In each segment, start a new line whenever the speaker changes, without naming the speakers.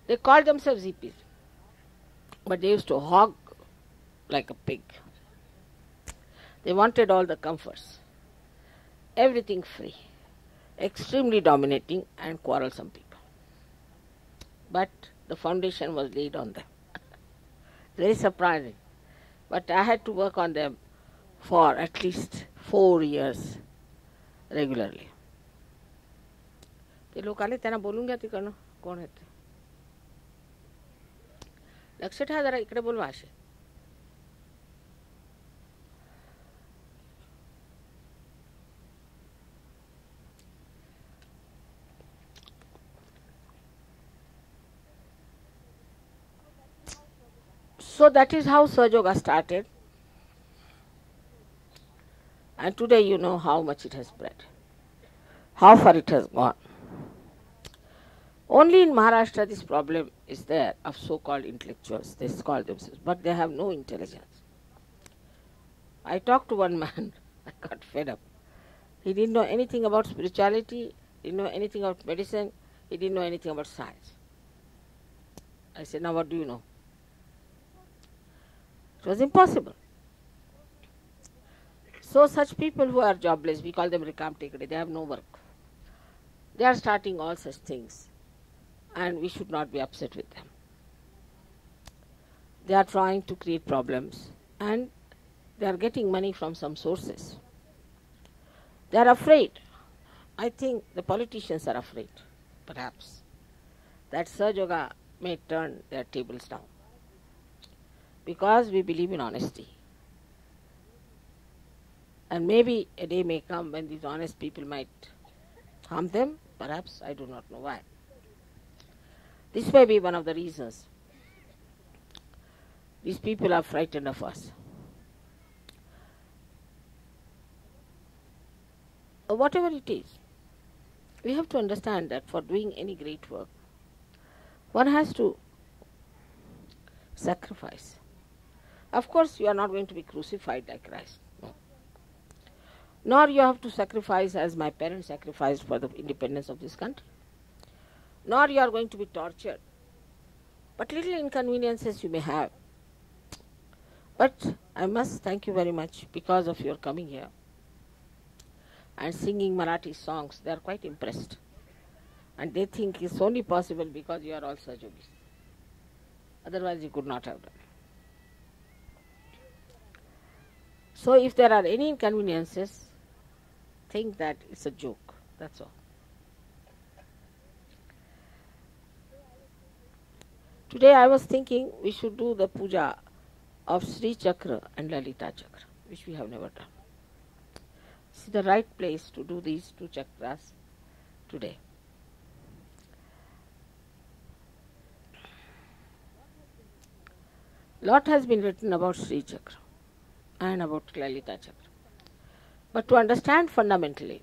They called themselves EPs, but they used to hog like a pig. They wanted all the comforts, everything free, extremely dominating and quarrelsome people. But the foundation was laid on them. Very surprising. But I had to work on them for at least 4 years regularly. ते लोक आले त्यांना बोलून घ्या तिकडनं कोण आहेत ते. लक्ष ठेवा जरा इकडे बोलवा असे. So that is how Sahaja Yoga started. And today you know how much it has spread, how far it has gone. Only in Maharashtra this problem is there of so-called intellectuals. They call themselves, but they have no intelligence. I talked to one man, I got fed up. He didn't know anything about spirituality, didn't know anything about medicine, he didn't know anything about science. I said, now what do you know? It was impossible. So such people who are jobless, we call them Rikam Tekade, they have no work. They are starting all such things, and we should not be upset with them. They are trying to create problems, and they are getting money from some sources. They are afraid. I think the politicians are afraid, perhaps, that Sahaja Yoga may turn their tables down. Because we believe in honesty. And maybe a day may come when these honest people might harm them, perhaps, I do not know why. This may be one of the reasons. These people are frightened of us. Whatever it is, we have to understand that for doing any great work, one has to sacrifice. Of course, you are not going to be crucified like Christ. No. Nor you have to sacrifice as my parents sacrificed for the independence of this country. Nor you are going to be tortured. But little inconveniences you may have. But I must thank you very much because of your coming here and singing Marathi songs. They are quite impressed. And they think it's only possible because you are all Sahaja Yogis. Otherwise you could not have done. So if there are any inconveniences, think that it's a joke. That's all. Today I was thinking we should do the puja of Sri Chakra and Lalita Chakra, which we have never done. This is the right place to do these two chakras today. Lot has been written about Sri Chakra and about Lalita Chakra. But to understand fundamentally,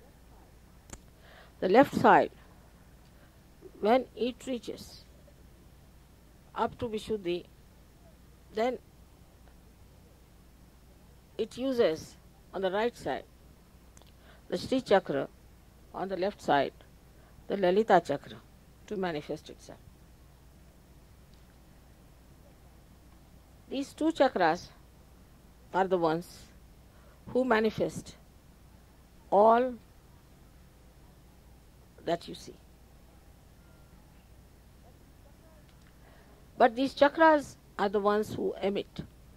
the left side, when it reaches up to Vishuddhi, then it uses on the right side the Sri Chakra, on the left side the Lalita Chakra to manifest itself. These two chakras are the ones who manifest all that you see. But these chakras are the ones who emit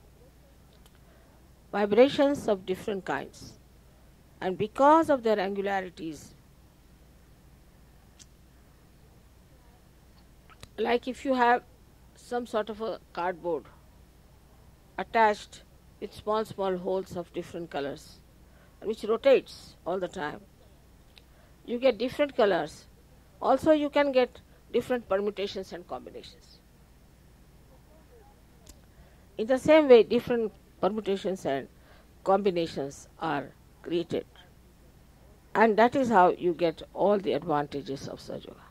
vibrations of different kinds. And because of their angularities, like if you have some sort of a cardboard attached with small holes of different colors, which rotates all the time, you get different colors. Also you can get different permutations and combinations. In the same way, different permutations and combinations are created. And that is how you get all the advantages of Sahaja Yoga.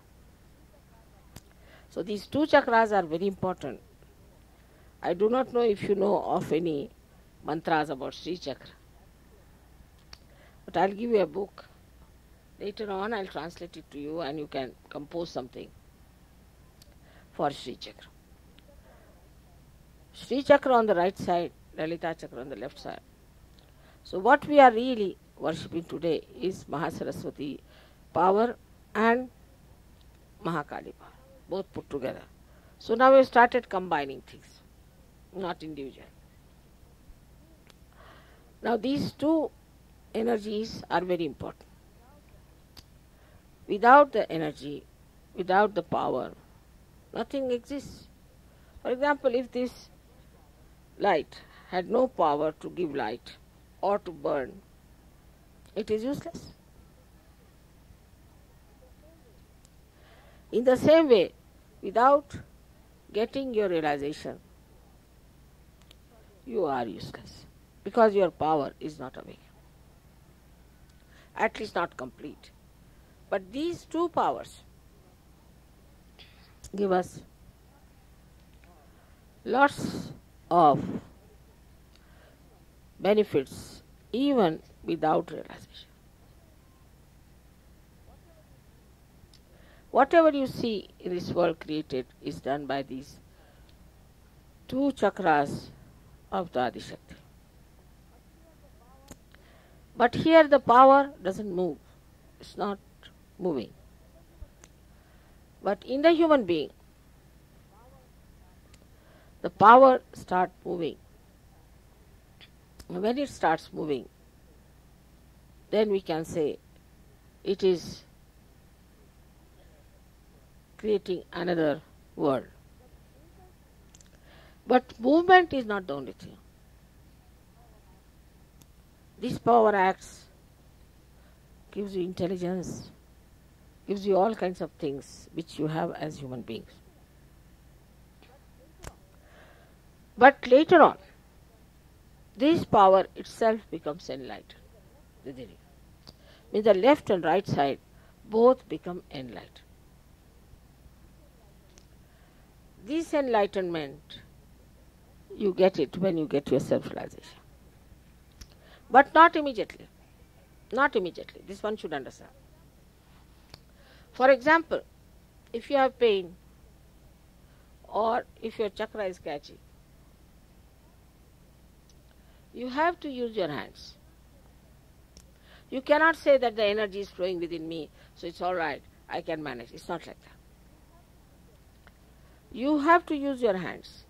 So these two chakras are very important. I do not know if you know of any mantras about Sri Chakra. But I'll give you a book. Later on I'll translate it to you and you can compose something. for Sri Chakra. Sri Chakra on the right side, Lalita Chakra on the left side. So what we are really worshipping today is Mahasaraswati power and Mahakali power, both put together. So now we have started combining things, not individual. Now these two energies are very important. Without the energy, without the power, nothing exists. For example, if this light had no power to give light or to burn, it is useless. In the same way, without getting your realization, you are useless because your power is not awake, at least not complete. But these two powers give us lots of benefits even without realization. Whatever you see in this world created is done by these two chakras of the Adishakti. But here the power doesn't move, it's not moving. But in the human being, the power starts moving. When it starts moving, then we can say it is creating another world. But movement is not the only thing. This power acts, gives you intelligence, gives you all kinds of things which you have as human beings. But later on, this power itself becomes enlightened within you. Means the left and right side both become enlightened. This enlightenment, you get it when you get your self-realization. But not immediately. Not immediately. This one should understand. For example, if you have pain or if your chakra is catchy, you have to use your hands. You cannot say that the energy is flowing within me, so it's all right, I can manage. It's not like that. You have to use your hands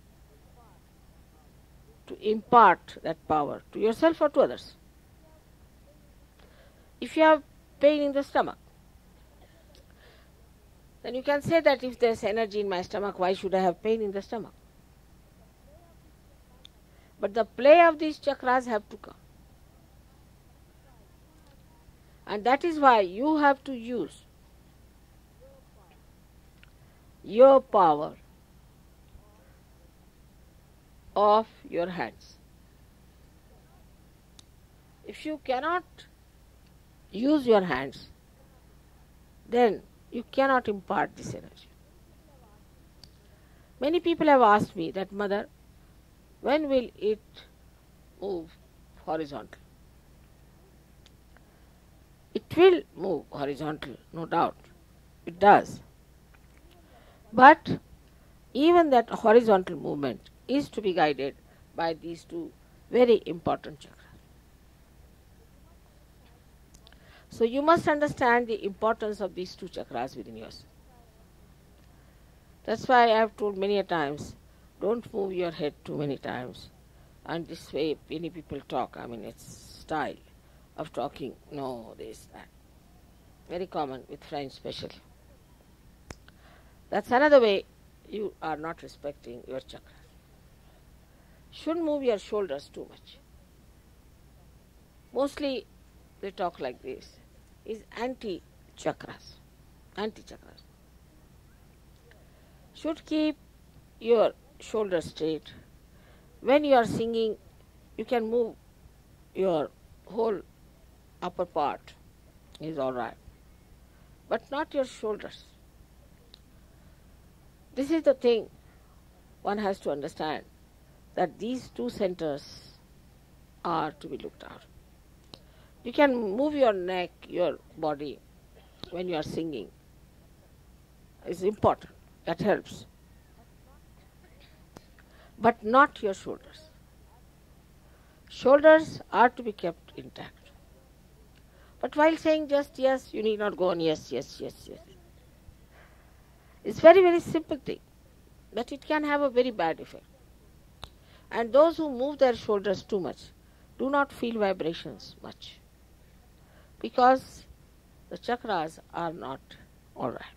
to impart that power to yourself or to others. If you have pain in the stomach, then you can say that if there's energy in my stomach, why should I have pain in the stomach? But the play of these chakras have to come. And that is why you have to use your power of your hands. If you cannot use your hands, then you cannot impart this energy. Many people have asked me that, Mother, when will it move horizontal? It will move horizontal, no doubt. It does. But even that horizontal movement is to be guided by these two very important chakras. So you must understand the importance of these two chakras within yourself. That's why I have told many a times, don't move your head too many times. And this way many people talk. I mean, it's style of talking. No, this, that. Very common with French especially. That's another way you are not respecting your chakras. Shouldn't move your shoulders too much. Mostly they talk like this. Is anti-chakras. Anti-chakras. Should keep your shoulders straight. When you are singing, you can move your whole upper part. Is all right. But not your shoulders. This is the thing one has to understand, that these two centers are to be looked at. You can move your neck, your body when you are singing. It's important. That helps. but not your shoulders. Shoulders are to be kept intact. But while saying just yes, you need not go on yes, yes, yes, yes. It's very, very simple thing, but it can have a very bad effect. And those who move their shoulders too much do not feel vibrations much, because the chakras are not alright.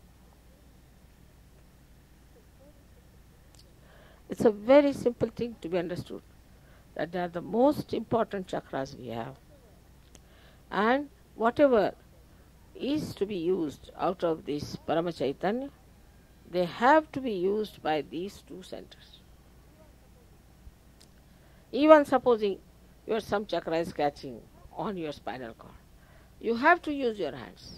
It's a very simple thing to be understood, that they are the most important chakras we have. And whatever is to be used out of this Parama Chaitanya, they have to be used by these two centers. Even supposing your some chakra is catching on your spinal cord, you have to use your hands.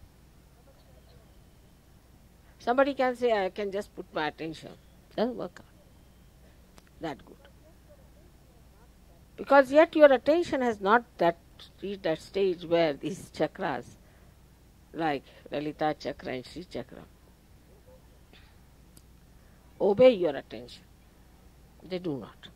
Somebody can say, I can just put my attention. Doesn't work out that good. Because yet your attention has not reached that stage where these chakras, like Lalita chakra and Sri chakra, obey your attention. They do not.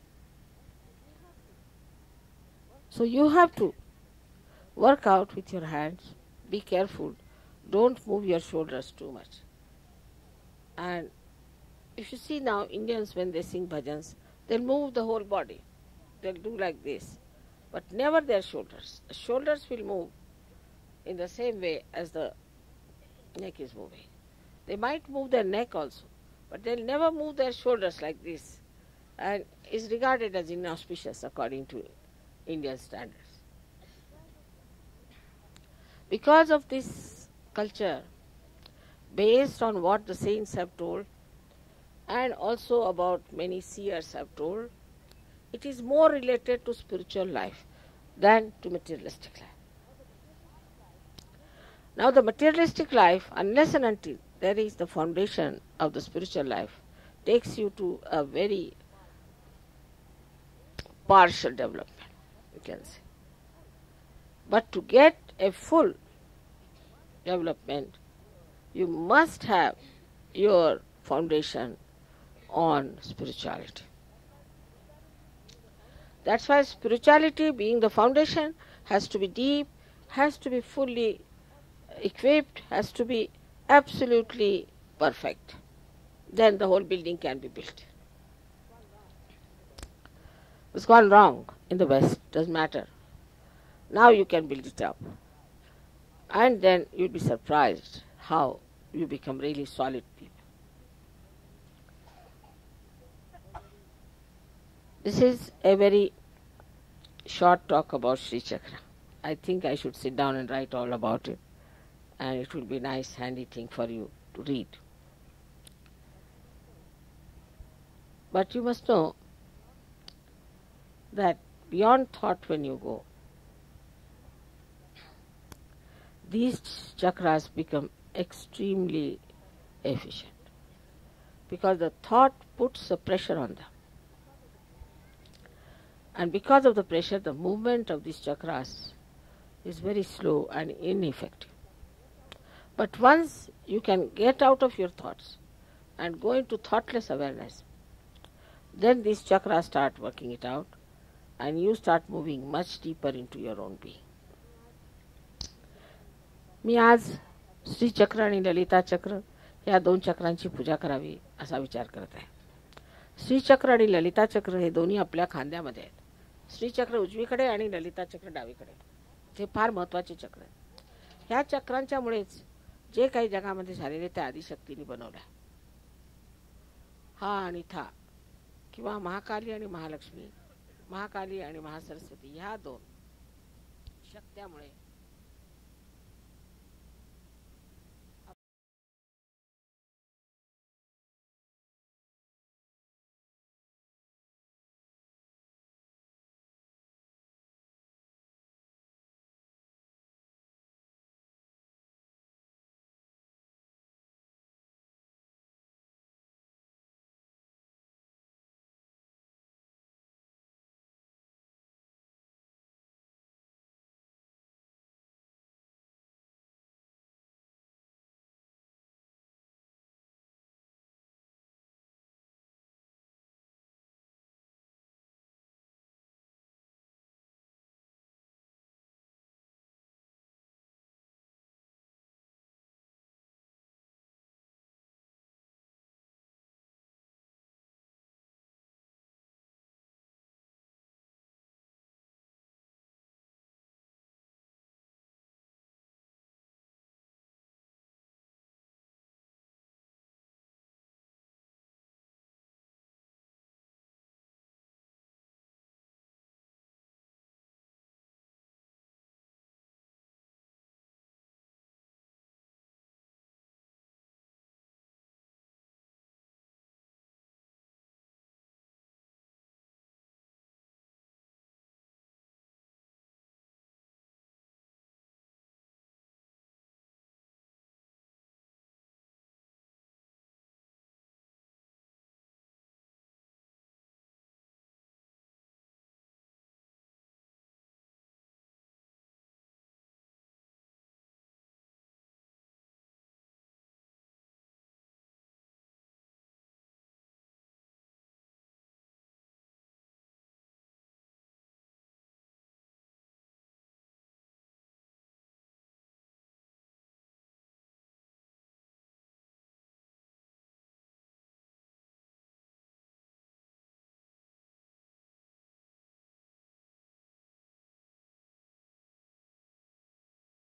So you have to work out with your hands, be careful, don't move your shoulders too much. And if you see now, Indians when they sing bhajans, they'll move the whole body. They'll do like this, but never their shoulders. The shoulders will move in the same way as the neck is moving. They might move their neck also, but they'll never move their shoulders like this, and is regarded as inauspicious according to Indian standards. Because of this culture, based on what the saints have told, and also about many seers have told, it is more related to spiritual life than to materialistic life. Now the materialistic life, unless and until there is the foundation of the spiritual life, takes you to a very partial development, you can say. But to get a full development, you must have your foundation on spirituality. That's why spirituality, being the foundation, has to be deep, has to be fully equipped, has to be absolutely perfect. Then the whole building can be built. It's gone wrong in the West, doesn't matter. Now you can build it up. And then you'll be surprised how you become really solid people. This is a very short talk about Sri Chakra. I think I should sit down and write all about it, and it will be a nice handy thing for you to read. But you must know that beyond thought when you go, these chakras become extremely efficient, because the thought puts a pressure on them. And because of the pressure, the movement of these chakras is very slow and ineffective. But once you can get out of your thoughts and go into thoughtless awareness, then these chakras start working it out, and you start moving much deeper into your own being. मी आज श्री चक्र आणि ललिता चक्र या दोन चक्रांची पूजा करावी असा विचार करत आहे. श्री चक्र आणि ललिता चक्र हे दोन्ही आपल्या खांद्यामध्ये आहेत. श्री चक्र उजवीकडे आणि ललिता चक्र डावीकडे. हे फार महत्त्वाचे चक्र आहेत. ह्या चक्रांच्यामुळेच जे काही जगामध्ये झालेले ते आदिशक्तीने बनवलं आहे. हा आणि था किंवा महाकाली आणि महालक्ष्मी, महाकाली आणि महासरस्वती ह्या दोन शक्त्यामुळे